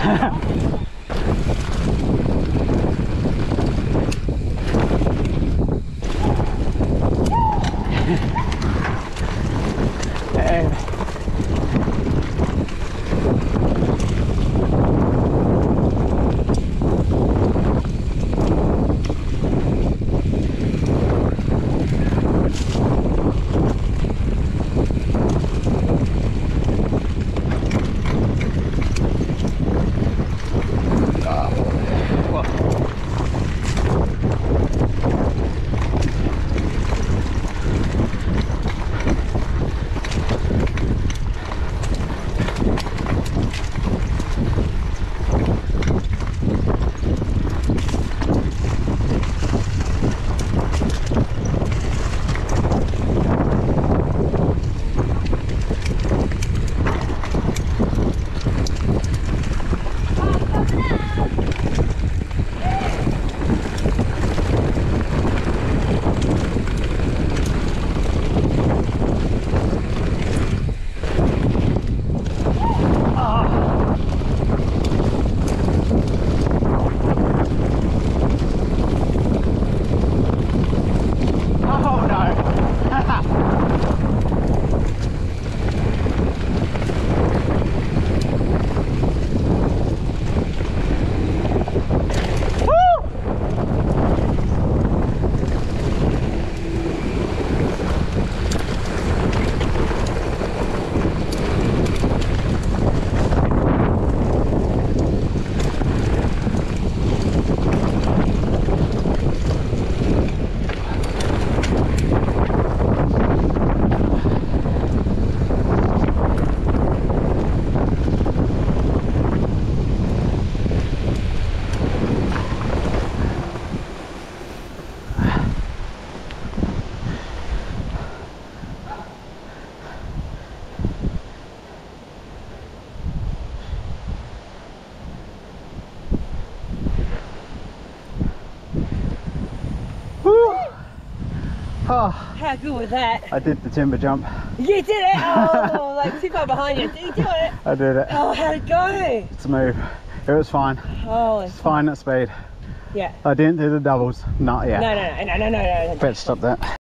Oh, how good was that? I did the timber jump. You did it! Oh, like too far behind you. Did you do it? I did it. Oh, how'd it go? Smooth. It was fine. Oh, it's fine at speed. Yeah. I didn't do the doubles. Not yet. No. Better stop that.